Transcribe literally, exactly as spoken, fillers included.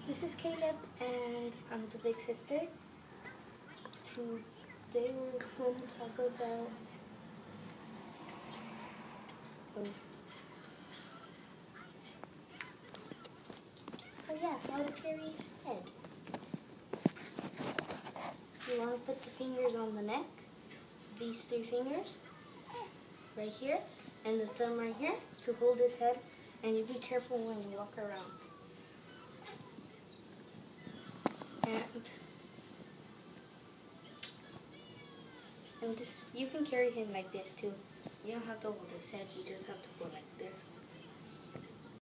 This is Caleb, and I'm the big sister. Today we're going to talk about oh, oh yeah, how to carry his head. You want to put the fingers on the neck, these three fingers, right here, and the thumb right here to hold his head, and you be careful when you walk around. And And just, you can carry him like this too. You don't have to hold his head, you just have to go like this.